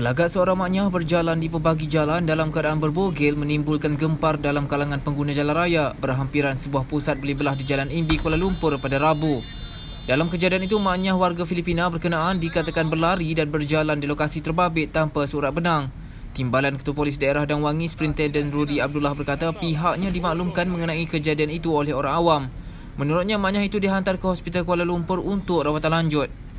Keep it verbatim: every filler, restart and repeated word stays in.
Gelagat seorang maknyah berjalan di pembagi jalan dalam keadaan berbogel menimbulkan gempar dalam kalangan pengguna jalan raya berhampiran sebuah pusat beli belah di Jalan Imbi, Kuala Lumpur pada Rabu. Dalam kejadian itu, maknyah warga Filipina berkenaan dikatakan berlari dan berjalan di lokasi terbabit tanpa surat benang. Timbalan Ketua Polis Daerah Dang Wangi, Superintenden Rudi Abdullah berkata pihaknya dimaklumkan mengenai kejadian itu oleh orang awam. Menurutnya, maknyah itu dihantar ke Hospital Kuala Lumpur untuk rawatan lanjut.